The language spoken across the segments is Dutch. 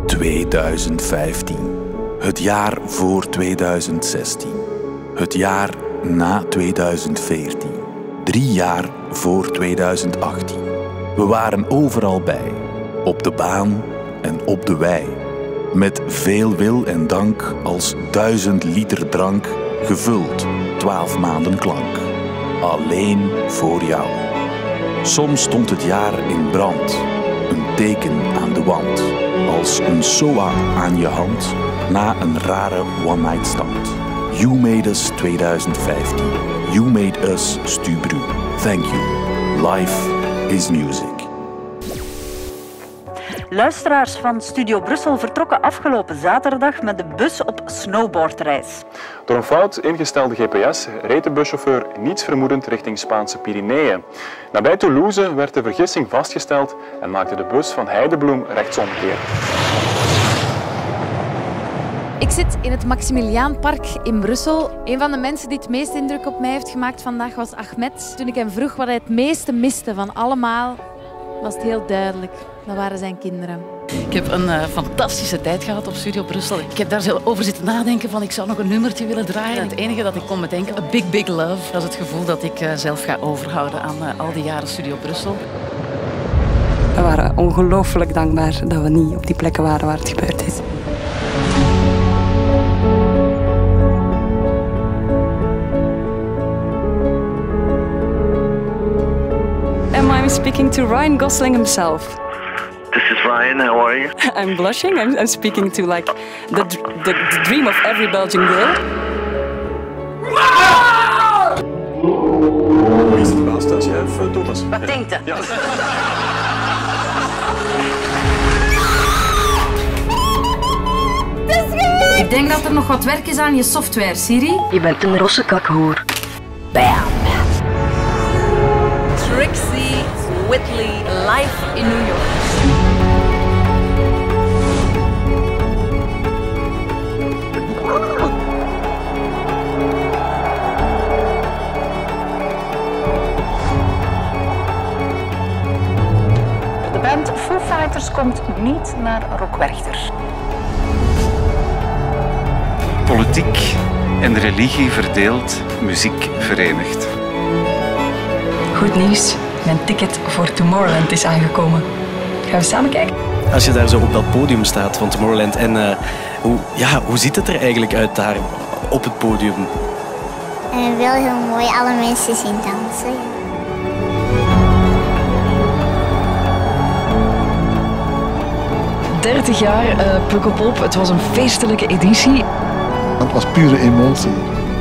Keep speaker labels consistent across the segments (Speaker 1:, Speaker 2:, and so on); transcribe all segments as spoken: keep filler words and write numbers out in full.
Speaker 1: tweeduizend vijftien. Het jaar voor tweeduizend zestien. Het jaar na tweeduizend veertien. Drie jaar voor tweeduizend achttien. We waren overal bij. Op de baan en op de wei. Met veel wil en dank als duizend liter drank. Gevuld, twaalf maanden klank. Alleen voor jou. Soms stond het jaar in brand. Een teken aan de wand. Als een S O A aan je hand. Na een rare one-night stand. You made us tweeduizend vijftien. You made us Stubru. Thank you. Life is music.
Speaker 2: Luisteraars van Studio Brussel vertrokken afgelopen zaterdag met de bus op snowboardreis.
Speaker 3: Door een fout ingestelde G P S reed de buschauffeur niets vermoedend richting Spaanse Pyreneeën. Nabij Toulouse werd de vergissing vastgesteld en maakte de bus van Heidebloem rechtsomkeer.
Speaker 4: Ik zit in het Maximiliaanpark in Brussel. Een van de mensen die het meest indruk op mij heeft gemaakt vandaag was Ahmed. Toen ik hem vroeg wat hij het meeste miste van allemaal, was het heel duidelijk. Dat waren zijn kinderen.
Speaker 5: Ik heb een uh, fantastische tijd gehad op Studio Brussel. Ik heb daar zo over zitten nadenken van ik zou nog een nummertje willen draaien. En het enige dat ik kon bedenken, a big big love. Dat is het gevoel dat ik uh, zelf ga overhouden aan uh, al die jaren Studio Brussel.
Speaker 6: We waren ongelooflijk dankbaar dat we niet op die plekken waren waar het gebeurd is. And I'm speaking to Ryan Gosling himself.
Speaker 7: This is Ryan, how are you?
Speaker 6: I'm blushing. I'm, I'm speaking to like the, the, the dream of every Belgian girl.
Speaker 3: Wie is het baas thuis, jij of uh, Thomas?
Speaker 2: Wat denkt je?
Speaker 3: Ja.
Speaker 4: Ik denk dat er nog wat werk is aan je software, Siri.
Speaker 8: Je bent een rosse kakhoer.
Speaker 4: Bam! Trixie Whitley live in New York.
Speaker 2: De band Foo Fighters komt niet naar Rockwerchter.
Speaker 9: Politiek en religie verdeeld, muziek verenigd.
Speaker 6: Goed nieuws. Mijn ticket voor Tomorrowland is aangekomen. Gaan we samen kijken?
Speaker 10: Als je daar zo op dat podium staat van Tomorrowland en uh, hoe, ja, hoe ziet het er eigenlijk uit daar op het podium?
Speaker 11: En wel heel mooi alle mensen zien dansen.
Speaker 12: dertig jaar uh, Pukkelpop, het was een feestelijke editie.
Speaker 13: Het was pure emotie.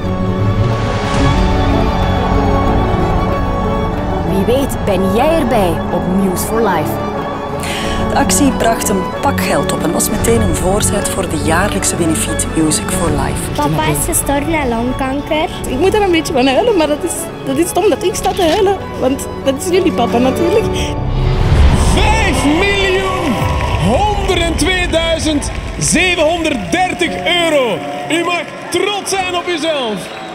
Speaker 8: Wie weet ben jij erbij op Muse for Life.
Speaker 6: De actie bracht een pak geld op en was meteen een voorzet voor de jaarlijkse benefiet Music for Life.
Speaker 11: Papa is gestorven aan longkanker.
Speaker 14: Ik moet er een beetje van huilen, maar dat is, dat is stom dat ik sta te huilen. Want dat is jullie papa natuurlijk.
Speaker 15: vijf miljoen honderdtweeduizend zevenhonderddertig euro. U mag trots zijn op uzelf.